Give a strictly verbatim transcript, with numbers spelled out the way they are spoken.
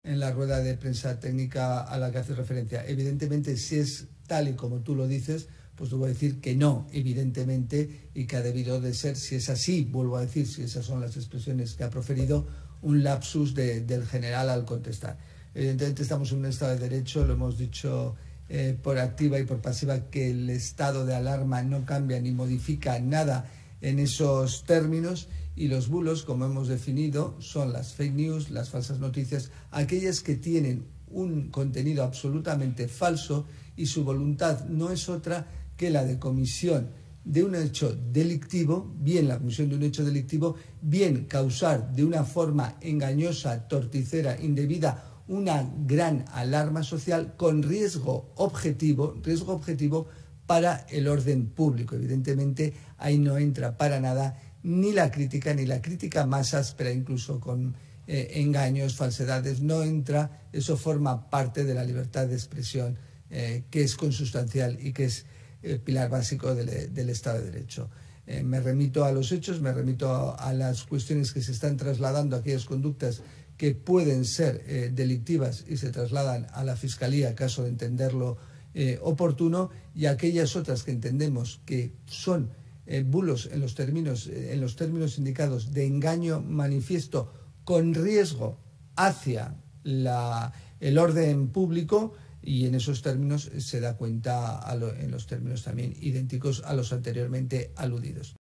en la rueda de prensa técnica a la que hace referencia. Evidentemente, si es tal y como tú lo dices, pues debo decir que no, evidentemente, y que ha debido de ser, si es así, vuelvo a decir, si esas son las expresiones que ha proferido, un lapsus de, del general al contestar. Evidentemente estamos en un estado de derecho, lo hemos dicho eh, por activa y por pasiva, que el estado de alarma no cambia ni modifica nada en esos términos, y los bulos, como hemos definido, son las fake news, las falsas noticias, aquellas que tienen un contenido absolutamente falso y su voluntad no es otra que la de comisión de un hecho delictivo, bien la comisión de un hecho delictivo, bien causar de una forma engañosa, torticera, indebida, una gran alarma social con riesgo objetivo, riesgo objetivo para el orden público. Evidentemente, ahí no entra para nada ni la crítica, ni la crítica más áspera, incluso con eh, engaños, falsedades, no entra, eso forma parte de la libertad de expresión, eh, que es consustancial y que es eh, pilar básico del, del Estado de Derecho. Eh, me remito a los hechos, me remito a, a las cuestiones que se están trasladando, a aquellas conductas que pueden ser eh, delictivas y se trasladan a la Fiscalía, caso de entenderlo eh, oportuno, y aquellas otras que entendemos que son eh, bulos en los términos, eh, en los términos indicados de engaño manifiesto con riesgo hacia la, el orden público, y en esos términos se da cuenta a lo, en los términos también idénticos a los anteriormente aludidos.